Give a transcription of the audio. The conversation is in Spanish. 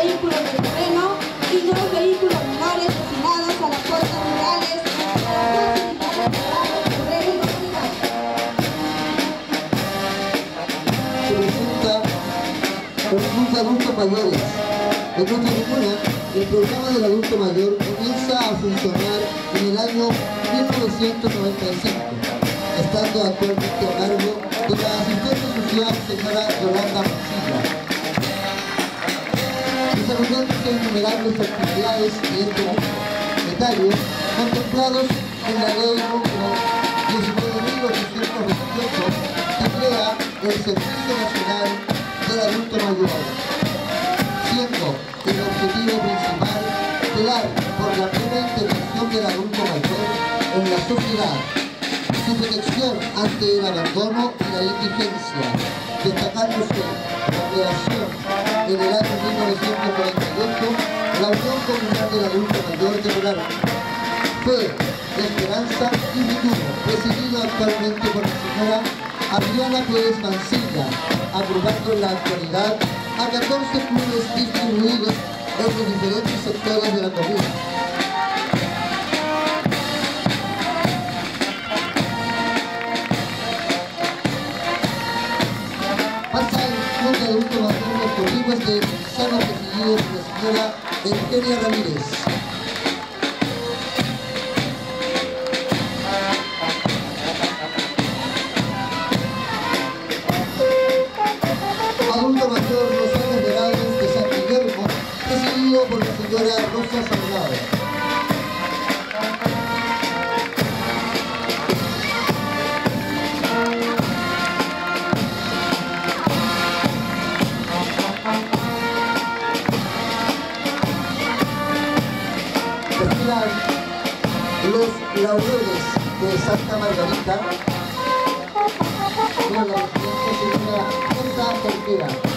vehículos de terreno y 2 vehículos menores destinados a las fuerzas rurales para facilitar el terreno y comunidad. Consulta adultos mayores. En nuestra comuna, el programa del adulto mayor comienza a funcionar en el año 1995, estando actualmente a cargo de la asistente social señora Yolanda Mancilla, desarrollándose innumerables actividades de este grupo etario contemplados en la ley número 19.828 que crea el Servicio Nacional del Adulto Mayor, siendo el objetivo principal velar por la plena integración del adulto mayor en la sociedad, su protección ante el abandono y la indigencia, destacándose la creación en el año 1948 la Unión Comunal del Adulto Mayor de Morales, Fe, Esperanza y Futuro, presidido actualmente por la señora Adriana Pérez Mancilla, agrupando en la actualidad a 14 clubes distribuidos en los diferentes sectores de la comuna. Pasa el club de adulto mayor los corribos de Sano, presidido por la señora Eugenia Ramírez. Adulto mayor Los Años Dorados de San Guillermo, presidido por la señora Rosa Salgado. Desfilan Los Laureles de Santa Margarita, con la presidenta señora Rosa Cerquera.